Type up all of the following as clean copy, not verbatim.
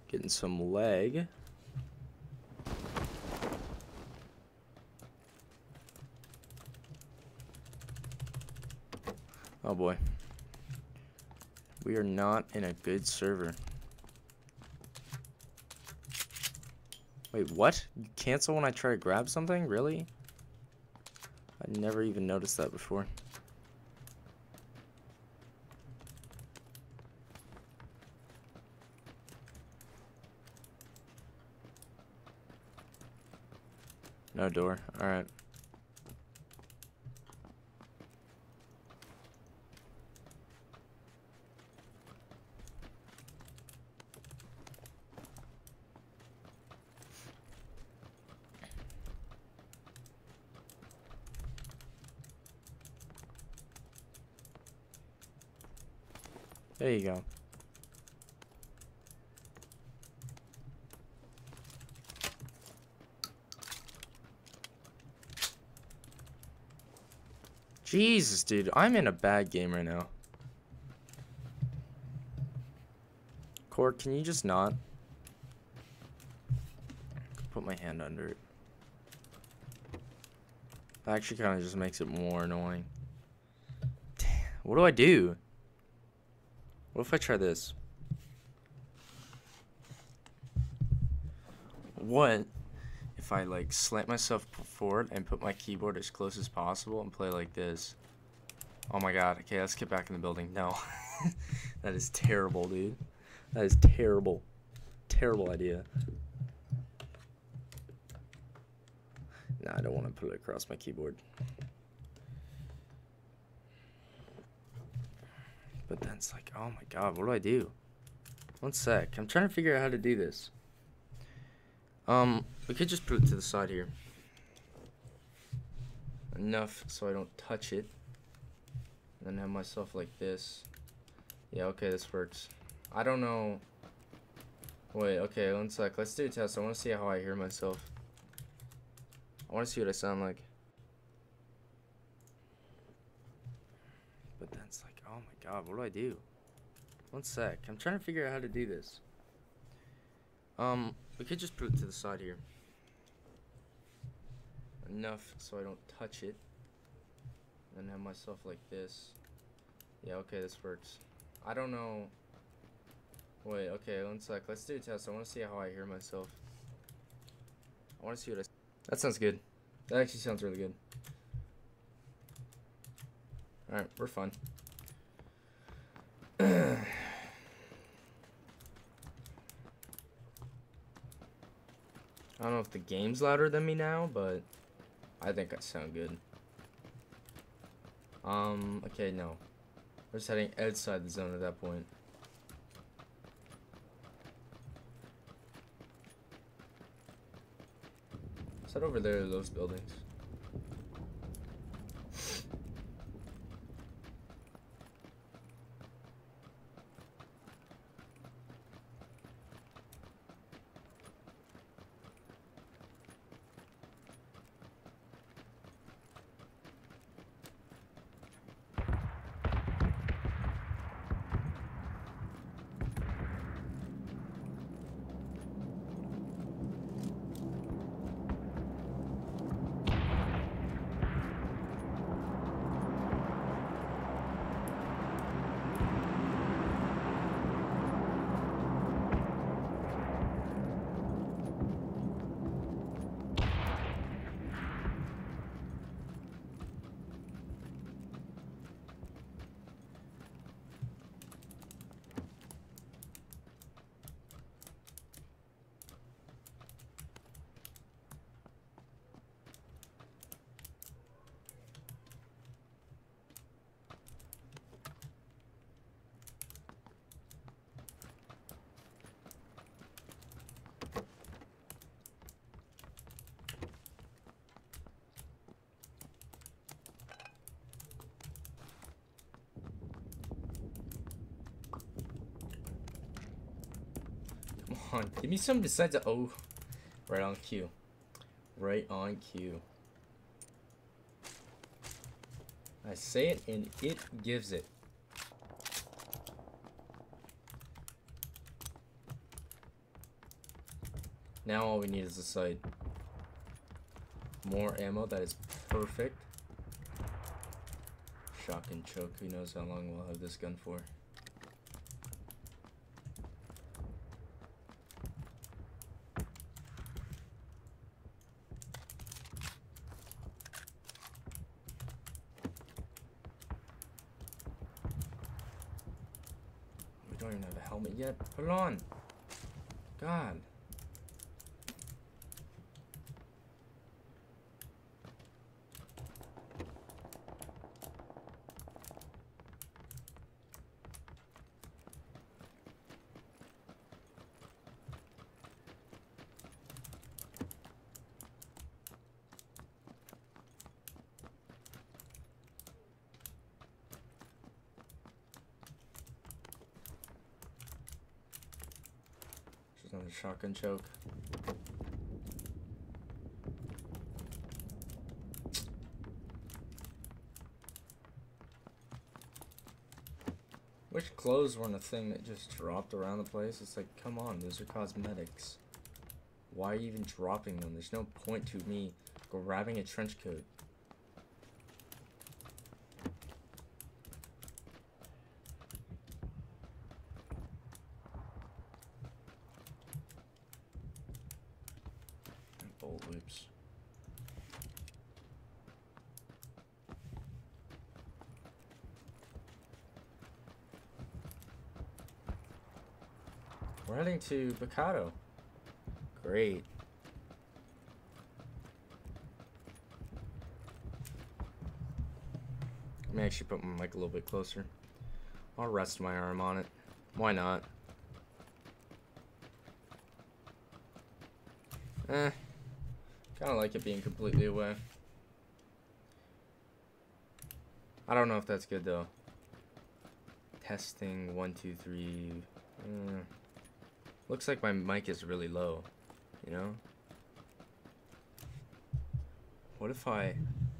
Getting some leg. Oh boy. We are not in a good server. Wait, what? You cancel when I try to grab something? Really? I never even noticed that before. No door. Alright. There you go. Jesus, dude. I'm in a bad game right now. Court, can you just not? Put my hand under it. That actually kind of just makes it more annoying. Damn. What do I do? What if I try this? What if I like slant myself forward and put my keyboard as close as possible and play like this? Oh my god. Okay, let's get back in the building. No. That is terrible, dude. That is terrible. Terrible idea. Nah, I don't want to put it across my keyboard. But then it's like, oh my god, what do I do? One sec. I'm trying to figure out how to do this. We could just put it to the side here. Enough so I don't touch it. And then have myself like this. Yeah, okay, this works. I don't know. Wait, okay, one sec. Let's do a test. I want to see how I hear myself. I want to see what I sound like. But then it's like, oh my god, what do I do? One sec. I'm trying to figure out how to do this. We could just put it to the side here. Enough so I don't touch it. And have myself like this. Yeah, okay, this works. I don't know. Wait, okay, one sec. Let's do a test. I want to see how I hear myself. I want to see what I... That sounds good. That actually sounds really good. Alright, we're fine. I don't know if the game's louder than me now, but I think I sound good. Okay, no. We're just heading outside the zone at that point. Let's head over there to those buildings. Come on, give me some besides the oh. Right on cue. Right on cue. I say it and it gives it. Now all we need is a sight. More ammo, that is perfect. Shotgun choke, who knows how long we'll have this gun for. We don't even have a helmet yet. Put it on. God. Another shotgun choke. Wish clothes weren't a thing that just dropped around the place. It's like, come on, those are cosmetics. Why are you even dropping them? There's no point to me grabbing a trench coat. Bolt loops. We're heading to Bocado. Great. Let me actually put my mic a little bit closer. I'll rest my arm on it. Why not? Kind of like it being completely away. I don't know if that's good though. Testing 1 2 3. Looks like my mic is really low, you know? What if I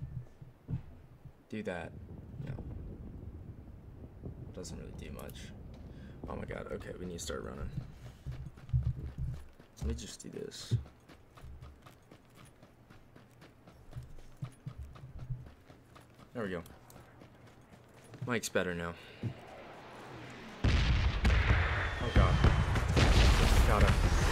do that? No. Doesn't really do much. Oh my god, okay, we need to start running. Let me just do this. There we go. Mic's better now. Oh god. Gotta.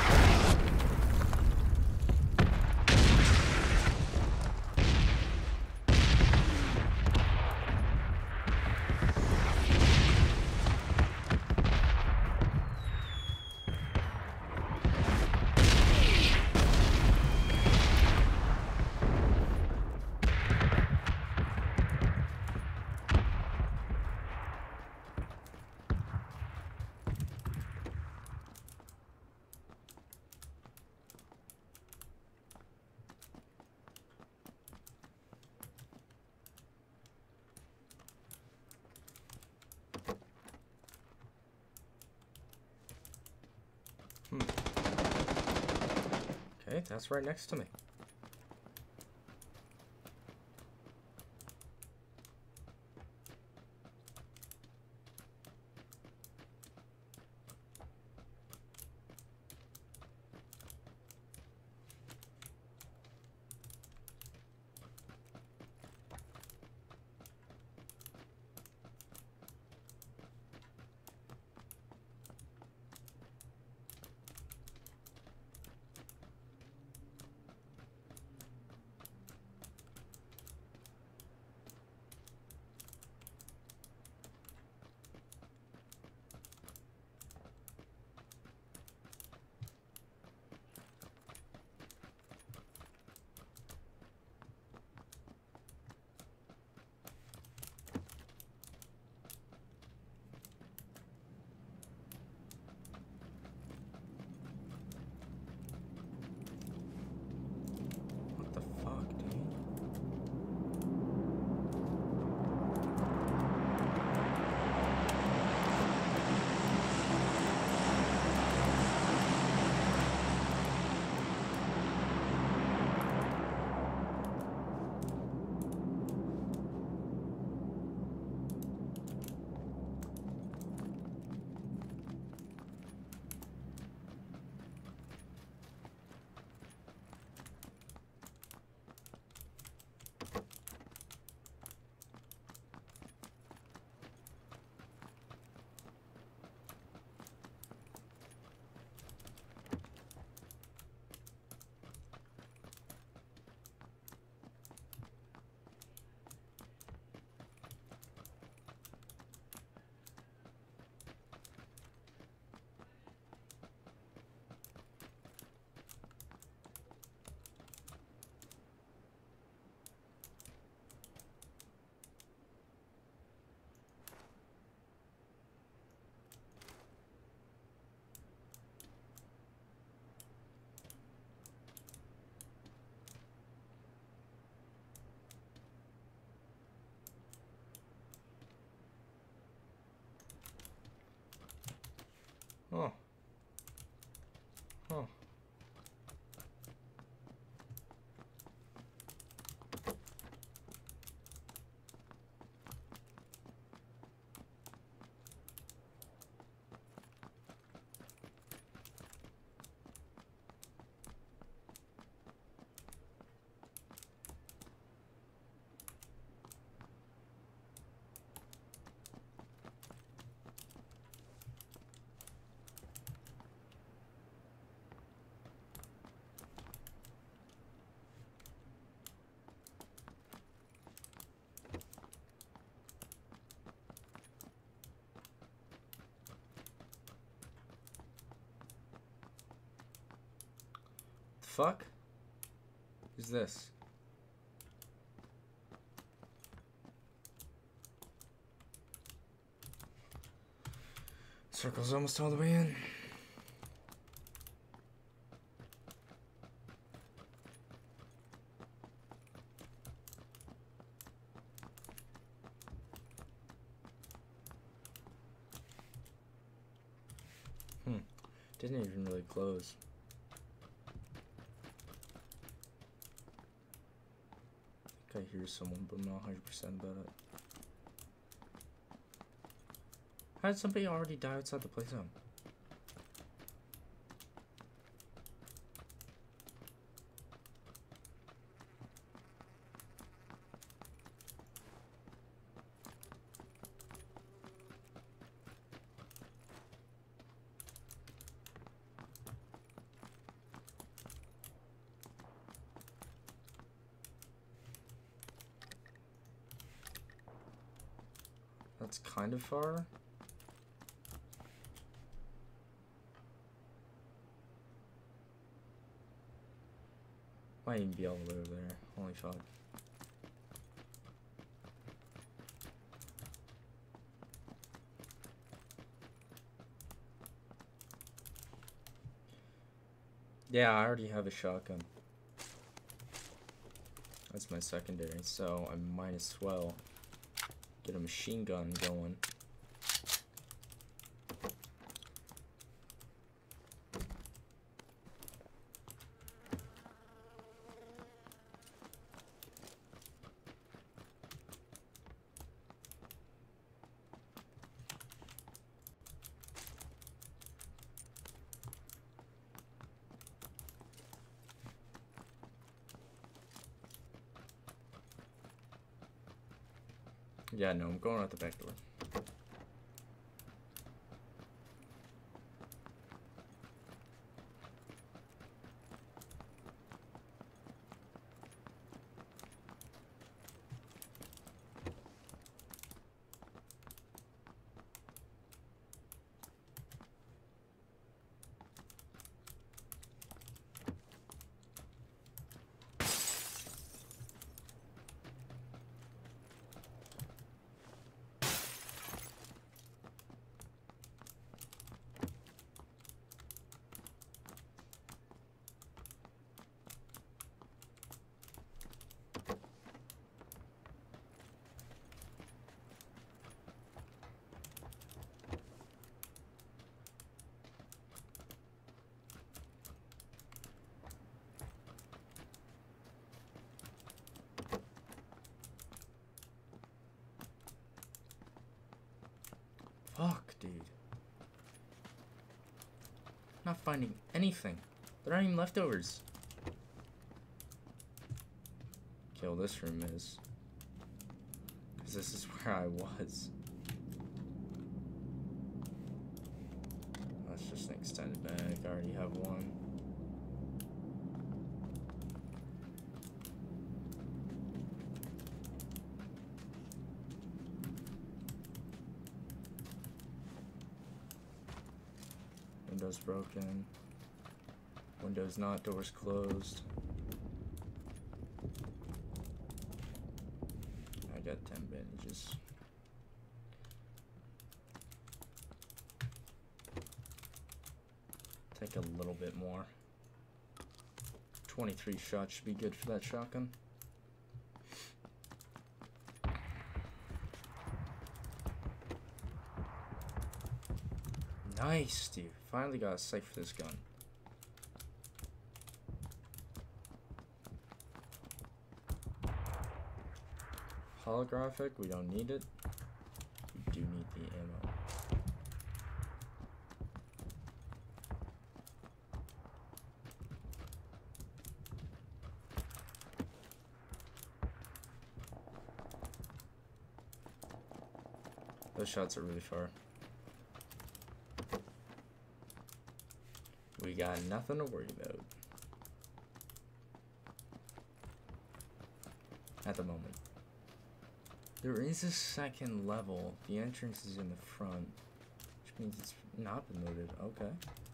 Okay, that's right next to me. Huh. Fuck? Who's this? Circle's almost all the way in. Didn't even really close. I think I hear someone, but I'm not 100% about it. How did somebody already die outside the play zone? That's kind of far. Might even be all the way over there. Holy fuck. Yeah, I already have a shotgun. That's my secondary, so I might as well get a machine gun going. Yeah, no, I'm going out the back door. Fuck, dude. Not finding anything. There aren't even leftovers. Kill this room is. Because this is where I was. That's just an extended bag. I already have one. Windows broken. Windows not, doors closed. I got 10 bandages. Take a little bit more. 23 shots should be good for that shotgun. Nice, dude. Finally got a sight for this gun. holographic. We don't need it. We do need the ammo. Those shots are really far. We got nothing to worry about. At the moment. There is a second level. The entrance is in the front, which means it's not been loaded. Okay.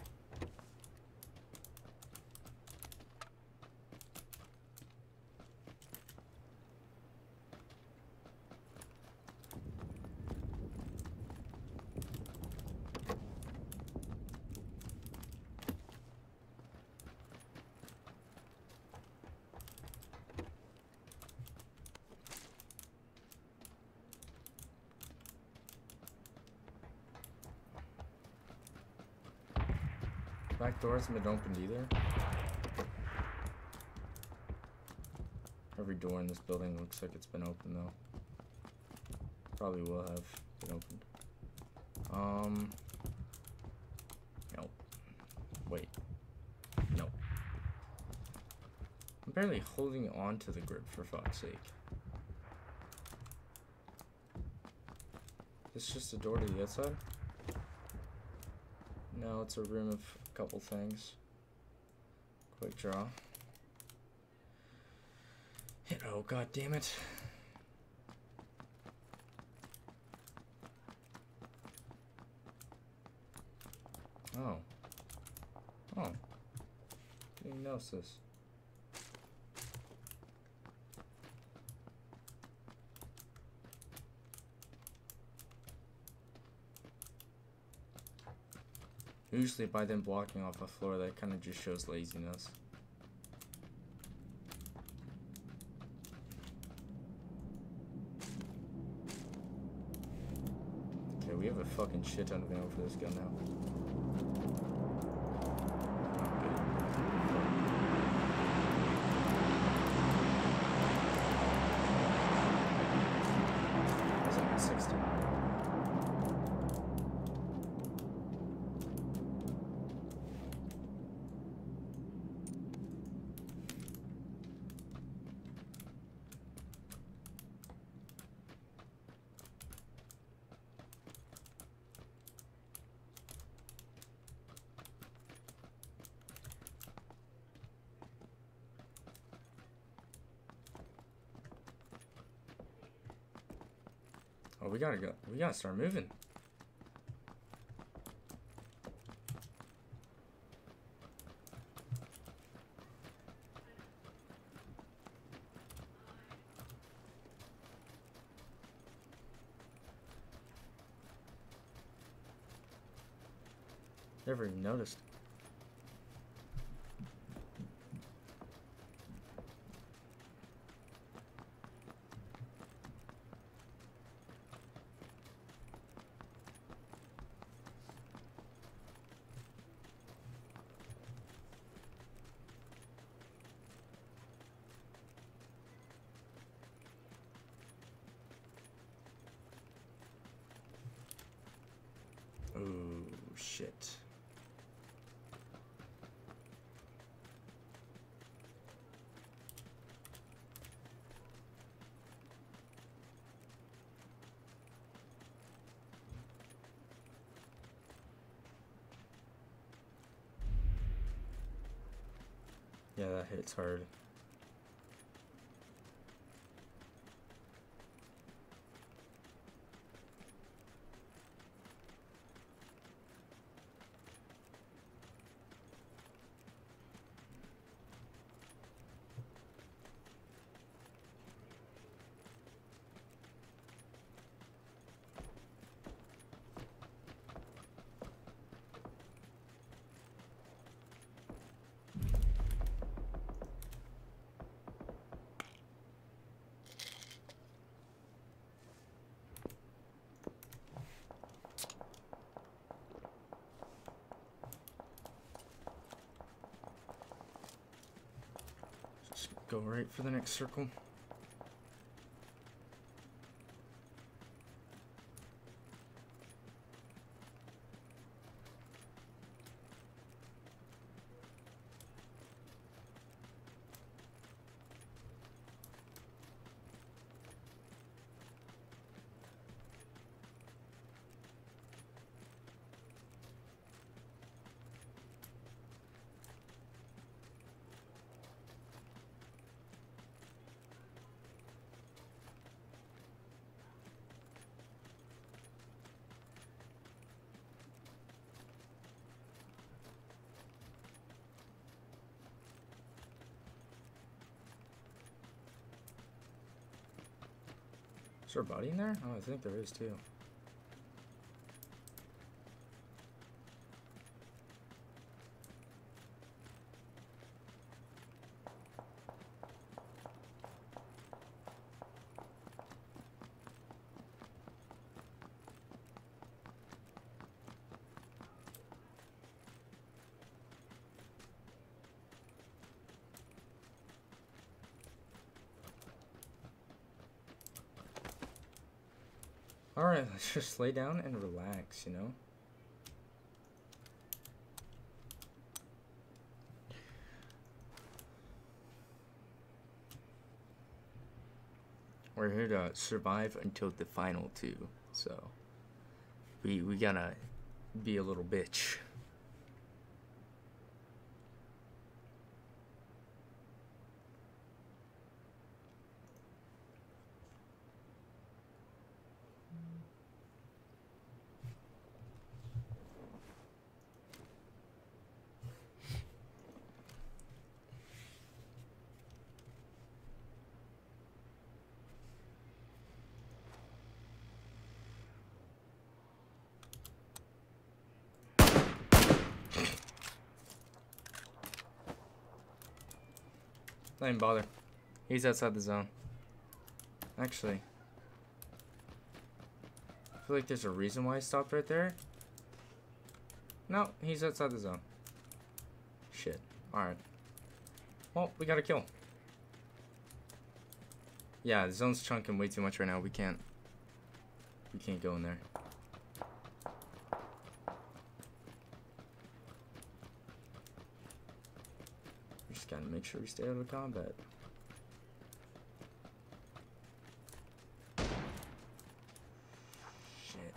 Back door hasn't been opened either. Every door in this building looks like it's been opened though. Probably will have been opened. No. Wait. No. I'm barely holding on to the grip for fuck's sake. Is this just a door to the outside? No, it's a room of a couple things. Quick draw. Oh, god damn it. Oh. Oh. Didn't even notice this. Usually by them blocking off a floor, that kind of just shows laziness. Okay, we have a fucking shit ton of ammo for this gun now. That's only 60. Oh, we gotta go. We gotta start moving. Never even noticed. Oh, shit. Yeah, that hits hard. Just go right for the next circle. Is there a body in there? Oh, I think there is too. Alright, let's just lay down and relax, you know? We're here to survive until the final two, so we gotta be a little bitch. Don't even bother. He's outside the zone. Actually, I feel like there's a reason why I stopped right there. No, he's outside the zone. Shit. Alright. Well, we gotta kill him. Yeah, the zone's chunking way too much right now. We can't go in there. We just gotta make sure we stay out of combat. Shit.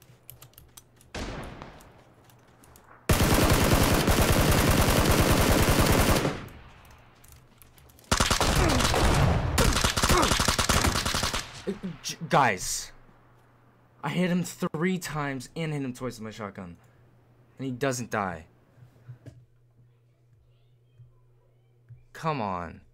Guys, I hit him 3 times and hit him twice with my shotgun, and he doesn't die. Come on.